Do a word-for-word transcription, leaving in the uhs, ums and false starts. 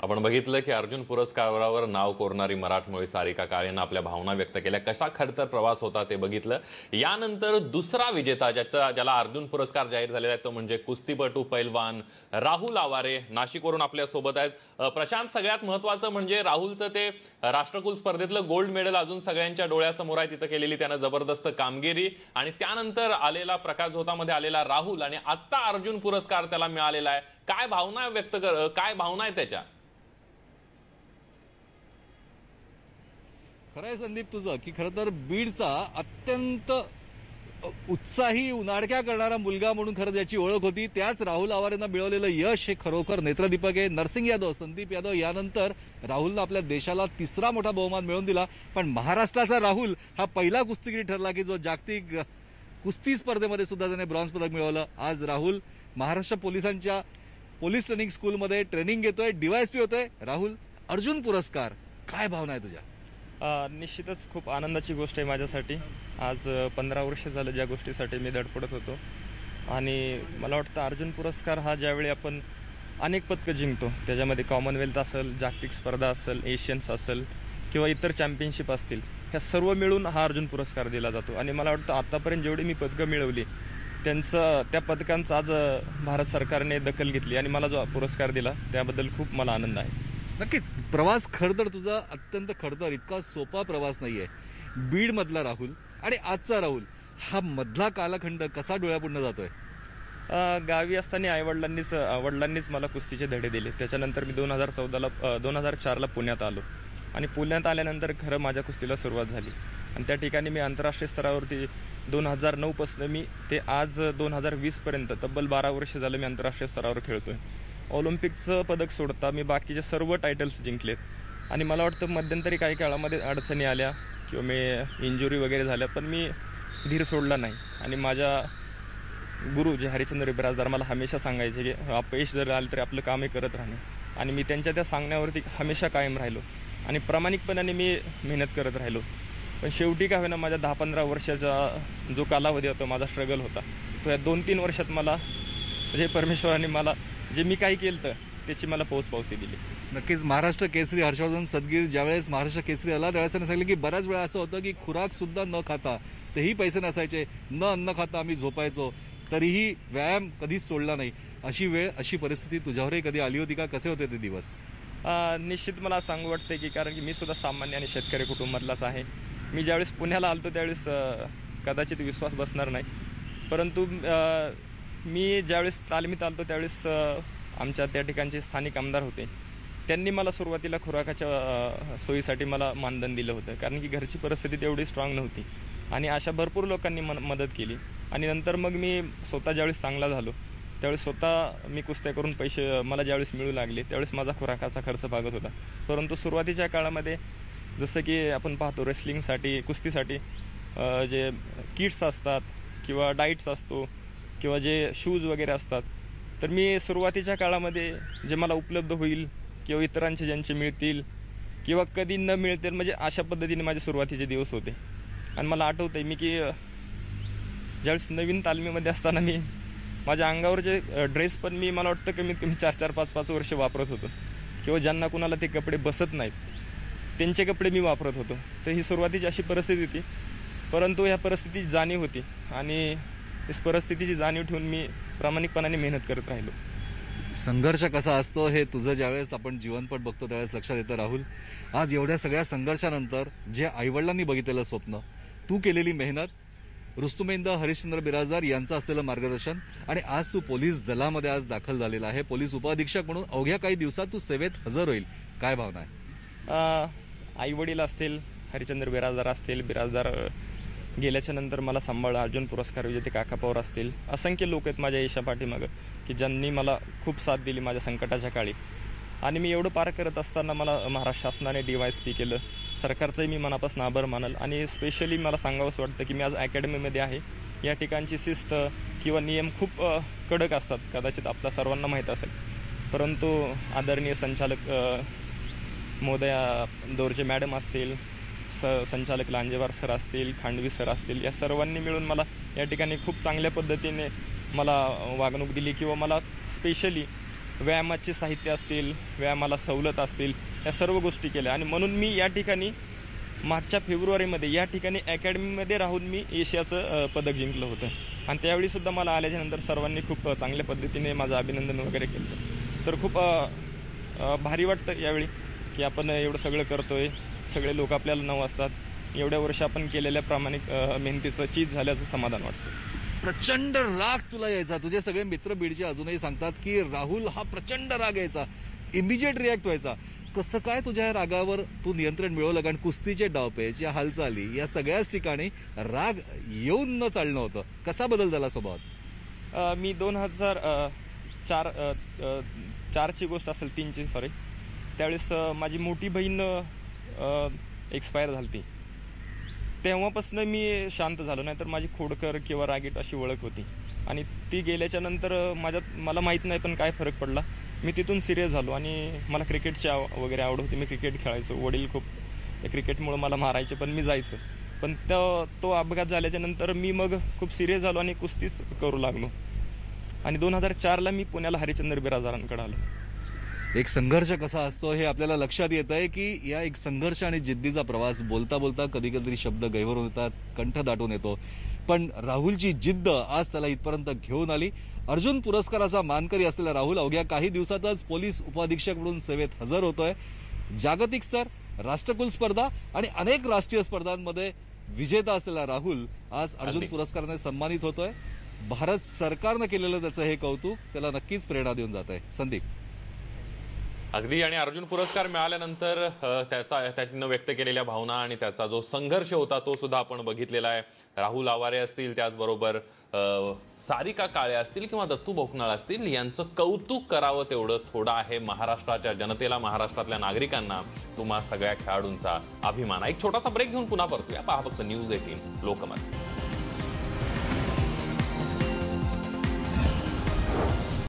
आपण बघितलं की अर्जुन पुरस्कारावर नाव कोरणारी मराठमोळी सारिका काळेंना आपल्या भावना व्यक्त केल्या। कशा खडतर प्रवास होता ते बघितलं। यानंतर दुसरा विजेता ज्याचा ज्याला अर्जुन पुरस्कार जाहीर झालेला आहे तो म्हणजे कुस्तीपटू पैलवान राहुल आवारे नाशिकवरून आपल्या सोबत आहेत। प्रशांत, सगळ्यात महत्त्वाचं म्हणजे राहुलचं ते राष्ट्रकुल स्पर्धेतलं गोल्ड मेडल अजून सगळ्यांच्या डोळ्यासमोर आहे। तिथे केलेली त्याने जबरदस्त कामगिरी आणि त्यानंतर आलेला प्रकाश झोतामध्ये आलेला राहुल आणि आता अर्जुन पुरस्कार त्याला मिळालेला आहे। काय भावना व्यक्त कर काय भावना आहे त्याच्या? खरंय संदीप तुझं की खरं तर बीडचा अत्यंत उत्साही उनाडक्या करणारा मुलगा म्हणून खरं ज्याची ओळख होती त्याच राहुल आवारेंना मिळवलेलं यश हे खरोखर नेत्रदीपक आहे। नरसिंग यादव, संदीप यादव यानंतर राहुलनं आपल्या देशाला तिसरा मोठा बहुमान मिळवून दिला। पण महाराष्ट्राचा राहुल हा पहिला कुस्तीगीर ठरला की जो जागतिक कुस्ती स्पर्धेमध्ये सुद्धा त्याने ब्रॉन्झ पदक मिळवलं। आज राहुल महाराष्ट्र पोलिसांच्या पोलीस ट्रेनिंग स्कूलमध्ये ट्रेनिंग घेतोय, डीवायएसपी होतोय। राहुल, अर्जुन पुरस्कार, काय भावना आहे तुझ्या? निश्चितच खूप आनंदाची गोष्ट आहे माझ्यासाठी। आज पंधरा वर्ष झालं ज्या गोष्टीसाठी मी धडपडत होतो आणि मला वाटतं अर्जुन पुरस्कार हा ज्यावेळी आपण अनेक पदकं जिंकतो, त्याच्यामध्ये कॉमनवेल्थ असेल, जागतिक स्पर्धा असेल, एशियन्स असेल किंवा इतर चॅम्पियनशिप असतील, ह्या सर्व मिळून हा अर्जुन पुरस्कार दिला जातो। आणि मला वाटतं आतापर्यंत जेवढी मी पदकं मिळवली त्यांचं त्या पदकांचं आज भारत सरकारने दखल घेतली आणि मला जो पुरस्कार दिला त्याबद्दल खूप मला आनंद आहे। नक्कीच प्रवास खडतर तुझा अत्यंत खडतर, इतका सोपा प्रवास नाहीये। बीड मधला राहुल आणि आजचा राहुल, हा मधला कालखंड कसा डोळ्यापुढे जातोय? गावी असताना आईवडिलांनीच वडिलांनीच मला कुस्तीचे धडे दिले। त्याच्यानंतर मी दोन हजार चौदाला दोन हजार चारला पुण्यात आलो आणि पुण्यात आल्यानंतर खरं माझ्या कुस्तीला सुरुवात झाली आणि त्या ठिकाणी मी आंतरराष्ट्रीय स्तरावरती दोन हजार नऊपासून मी ते आज दोन हजार वीसपर्यंत तब्बल बारा वर्ष झालं मी आंतरराष्ट्रीय स्तरावर खेळतोय। ऑलिम्पिकचं पदक सोडता मी बाकीचे सर्व टायटल्स जिंकलेत आणि मला वाटतं मध्यंतरी काही काळामध्ये अडचणी आल्या किंवा मी इंजुरी वगैरे झाल्या, पण मी धीर सोडला नाही। आणि माझ्या गुरु जे हरिश्चंद्र बिराजदार मला हमेशा सांगायचे की अपयश जर आलं तरी आपलं कामही करत राहणे, आणि मी त्यांच्या त्या सांगण्यावरती हमेशा कायम राहिलो आणि प्रामाणिकपणाने मी मेहनत करत राहिलो। पण शेवटी काय होईना माझ्या दहा पंधरा वर्षाचा जो कालावधी होता, माझा स्ट्रगल होता, तो या दोन तीन वर्षात मला म्हणजे परमेश्वराने मला जे मी काही केलं तर त्याची मला पोच पावती दिली। नक्कीच महाराष्ट्र केसरी हर्षवर्धन सदगीर ज्यावेळेस महाराष्ट्र केसरी आला त्यावेळेस त्याने सांगितलं की बऱ्याच वेळा असं होतं की खुराक सुद्धा न खाता, तेही पैसे नसायचे, न अन्न खाता आम्ही झोपायचो, तरीही व्यायाम कधीच सोडला नाही। अशी वेळ, अशी परिस्थिती तुझ्यावरही कधी आली होती का? कसे होते ते दिवस? निश्चित मला सांगू वाटतं की कारण की मी सुद्धा सामान्य आणि शेतकरी कुटुंबातलाच आहे। मी ज्यावेळेस पुण्याला आलतो त्यावेळेस कदाचित विश्वास बसणार नाही, परंतु मी ज्यावेळेस तालमीत आलतो त्यावेळेस आमच्या त्या ठिकाणचे स्थानिक आमदार होते, त्यांनी मला सुरुवातीला खुराकाच्या सोयीसाठी मला मानधन दिलं होतं, कारण की घरची परिस्थिती तेवढी स्ट्रॉंग नव्हती आणि अशा भरपूर लोकांनी मन मदत केली। आणि नंतर मग मी स्वतः ज्यावेळेस चांगला झालो त्यावेळेस स्वतः मी कुस्त्या करून पैसे मला ज्यावेळेस मिळू लागले त्यावेळेस माझा खुराकाचा खर्च भागत होता। परंतु सुरुवातीच्या काळामध्ये जसं की आपण पाहतो रेसलिंगसाठी, कुस्तीसाठी जे किट्स असतात किंवा डाईट्स असतो किंवा जे शूज वगैरे असतात, तर मी सुरुवातीच्या काळामध्ये जे मला उपलब्ध होईल किंवा इतरांचे ज्यांचे मिळतील किंवा कधी न मिळतील, म्हणजे अशा पद्धतीने माझे सुरुवातीचे दिवस होते। आणि मला आठवतं आहे मी की ज्यावेळेस नवीन तालमीमध्ये असताना मी माझ्या अंगावरचे ड्रेस पण मी मला वाटतं कमीत कमी चार चार पाच पाच वर्ष वापरत होतो किंवा ज्यांना कुणाला ते कपडे बसत नाहीत त्यांचे कपडे मी वापरत होतो। तर ही सुरुवातीची अशी परिस्थिती होती, परंतु ह्या परिस्थितीची जाणीव होती आणि इस परिस्थितीची जाणीव ठेवून मी प्रामाणिकपणाने मेहनत करत राहिलो। संघर्ष कसा असतो हे तुझं ज्यावेळेस आपण जीवनपट बघतो त्यावेळेस लक्षात येतं राहुल। आज एवढ्या सगळ्या संघर्षानंतर जे आईवडिलांनी बघितलेलं स्वप्न, तू केलेली मेहनत, रुस्तुमेंद हरिश्चंद्र बिराजदार यांचं असलेलं मार्गदर्शन आणि आज तू पोलीस दलामध्ये आज दाखल झालेला आहे। पोलीस उपअधीक्षक म्हणून अवघ्या काही दिवसात तू सेवेत हजर होईल, काय भावना आहे? आई वडील असतील, हरिश्चंद्र बिराजदार असतील, बिराजदार गेल्याच्या नंतर मला सांभाळ अर्जुन पुरस्कार विजेते काका पवार असतील, असंख्य लोक आहेत माझ्या यशा पाठीमागं की ज्यांनी मला खूप साथ दिली माझ्या संकटाच्या काळी। आणि मी एवढं पार करत असताना मला महाराष्ट्र शासनाने डी वाय एस पी केलं, सरकारचंही मी मनापासून आभार मानल। आणि स्पेशली मला सांगावंसं वाटतं की मी आज अकॅडमीमध्ये आहे, या ठिकाणची शिस्त किंवा नियम खूप कडक असतात, कदाचित आपल्या सर्वांना माहीत असेल, परंतु आदरणीय संचालक महोदया दोरजे मॅडम असतील, स संचालक लांजेवार सर असतील, खांडवी सर असतील, या सर्वांनी मिळून मला या ठिकाणी खूप चांगल्या पद्धतीने मला वागणूक दिली किंवा मला स्पेशली व्यायामाचे साहित्य असतील, व्यायामाला सवलत असतील, या सर्व गोष्टी केल्या. आणि म्हणून मी या ठिकाणी मागच्या फेब्रुवारीमध्ये या ठिकाणी अकॅडमीमध्ये राहून मी एशियाचं अ, पदक जिंकलं होतं. आणि त्यावेळीसुद्धा मला आल्याच्यानंतर सर्वांनी खूप अ, चांगल्या पद्धतीने माझं अभिनंदन वगैरे केलं. तर खूप अ, अ, भारी वाटतं यावेळी की आपण एवढं सगळं करतो आहे. सगळे लोक आपल्याला नाव असतात. एवढ्या वर्ष आपण केलेल्या प्रामाणिक अ, मेहनतीचं चीज झाल्याचं समाधान वाटतं. प्रचंड राग तुला यायचा. तुझे सगळे मित्र बीडचे अजूनही सांगतात की राहुल हा प्रचंड राग यायचा, इमिजिएट रिॲक्ट व्हायचा. कसं काय तुझ्या या रागावर तू नियंत्रण मिळवलं? कारण कुस्तीचे डावपेच, या हालचाली, या सगळ्याच ठिकाणी राग येऊन न चालणं होतं. कसा बदल झाला स्वभावात? अ, मी दोन हजार अ, चार अ, अ, चारची गोष्ट असेल, तीनची सॉरी, त्यावेळेस अ, माझी मोठी बहीण एक्सपायर झाली ती. तेव्हापासून मी शांत झालो. नाही तर माझी खोडकर किंवा रागीट अशी ओळख होती. आणि ती गेल्याच्या नंतर अ, माझ्यात मला माहीत नाही पण काय फरक पडला. मी तिथून सिरियस झालो आणि मला क्रिकेटची आव वगैरे आवड होती. मी क्रिकेट खेळायचो. वडील खूप त्या क्रिकेटमुळं मला मारायचे, पण मी जायचो. पण तो तो अपघात झाल्याच्या नंतर मी मग खूप सिरियस झालो आणि कुस्तीच करू लागलो. आणि दोन हजार चारला मी पुण्याला हरिश्चंद्र बिराजदारांकडे आलो. एक संघर्ष कसा असतो हे आपल्याला लक्षात येत आहे की या एक संघर्ष आणि जिद्दीचा प्रवास, बोलता बोलता कधी कधी शब्द गैरवरून येतात, कंठ दाटून येतो. पण राहुलची जिद्द आज त्याला इथपर्यंत घेऊन आली. अर्जुन पुरस्काराचा मानकरी असलेला राहुल अवघ्या काही दिवसातच पोलीस उपअधीक्षक म्हणून सेवेत हजर होतोय. जागतिक स्तर, राष्ट्रकुल स्पर्धा आणि अनेक राष्ट्रीय स्पर्धांमध्ये विजेता असलेला राहुल आज अर्जुन अगदी. पुरस्काराने सन्मानित होतोय. भारत सरकारनं केलेलं त्याचं हे कौतुक त्याला नक्कीच प्रेरणा देऊन जात आहे. संदीप. अगदी. आणि अर्जुन पुरस्कार मिळाल्यानंतर अ, त्याचा त्यानं व्यक्त केलेल्या भावना आणि त्याचा जो संघर्ष होता तो सुद्धा आपण बघितलेला आहे. राहुल आवारे असतील, त्याचबरोबर अ, सारिका काळे असतील किंवा दत्तू भोकनाळ असतील, यांचं कौतुक करावं तेवढं थोडं आहे. महाराष्ट्राच्या जनतेला, महाराष्ट्रातल्या नागरिकांना तुम्हा सगळ्या खेळाडूंचा अभिमान. एक छोटासा ब्रेक घेऊन पुन्हा परतूया. पहा फक्त न्यूज एटीन लोकमत.